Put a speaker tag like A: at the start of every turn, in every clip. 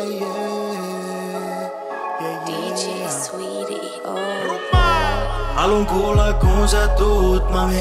A: DJ Sweetie, oh.
B: Haluun kuulla kun sä tuut, mami.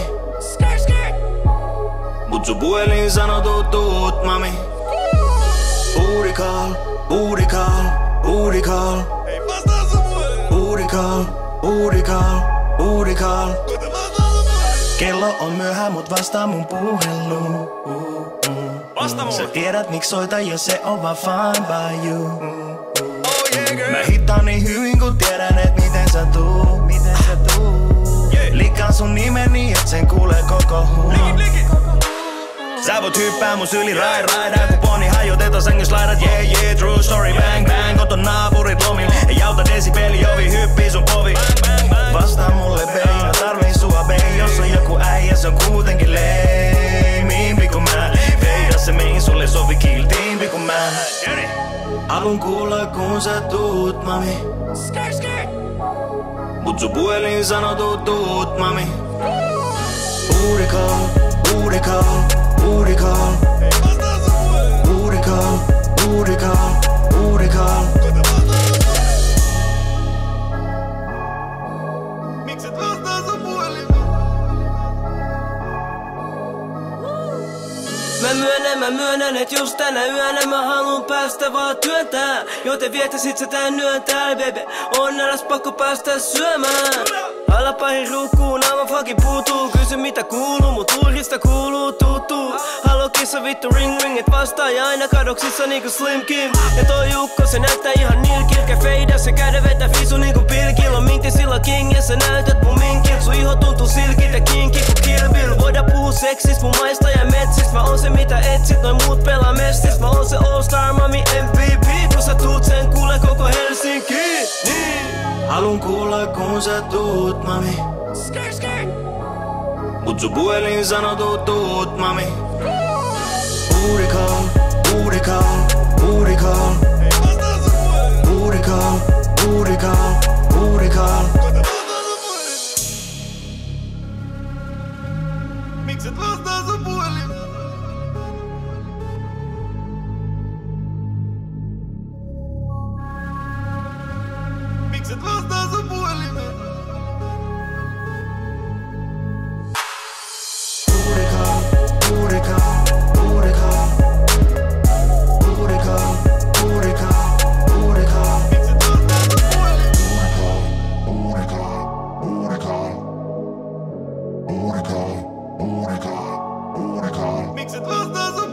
B: Mut sun puhelin sano tuut, mami. Booty call, booty call, booty call.
C: Ei vastaa sun puhelin.
B: Booty call, booty call, booty call. Kello on myöhä, mut vastaa mun puheluun.
C: Vasta mulle.
B: Sä tiedät miksi soita ja se on vaan fine by you.
C: Oh yeah girl.
B: Mä hittaan niin hyvin kun tiedän et miten sä tuu.
C: Yeah.
B: Liikaan sun nimeni et sen kuulee koko huo.
C: Liki.
B: Sä voit hyppää mun syli raidaan kun poni hajotetaan sängys laidat. Yeah, true story, bang bang. Koton naapurit lomil, ei auta desibeli, ovi hyppii sun povi. Vastaa mulle baby, mä tarviin sua baby. Jos on joku äijä, se on kuitenkin leimiimpi kun mä. Veidä se mihin sulle sovi kiltiimpi kun mä. Haluun kuulla kun sä tuut, mami. Mut sun puhelin sano tuut, mami. Booty call, booty call, booty call.
C: Ei vastaa sun puhelin.
B: Booty call, booty call, booty call.
C: Miksi et vastaa sun puhelin?
D: Mä myönnän, et just tänä yönä mä haluun päästä vaan työntää. Joten viettäisit sä tän yön täällä, baby. On alas pakko päästä syömään. Alapahin ruukkuun, aivan fucking puutuu. Kysy mitä kuuluu, mut urhista kuuluu tuttuu. Halo kissa vittu ring ring, et vastaa ja aina kadoksissa niinku Slim Kim. Ja toi Jukko, se näyttää ihan nilkilkä feida. Se käden vetää fisu niinku pilkil. On minti sillä king ja sä näytät mun minkil. Sun iho tuntuu silkit ja kinki ku Kill Bill. Voidaan puhua seksist, mun maista ja metsist. Mä oon se mitä etsit, noin muut pelaa mestist. Mä oon se All Star mami MVP. Kun sä tuut sen kuule koko Helsinki. Niin.
B: Haluun kuulla kun sä tuut, mami. Mut sun puhelin sano tuut, mami. Booty call, booty call, booty call.
C: Ei vastaa sun puhelin.
B: Booty call, booty call, booty call.
C: Miksi et vastaa sun puhelin? Miksi et vastaa sun puhelimeen?
B: Booty call, booty call, booty call. Booty call, booty call, booty call.
C: Miksi et vastaa sun puhelimeen?
E: Booty call, booty call, booty call, booty call, booty call, booty call.
C: Miksi et vastaa sun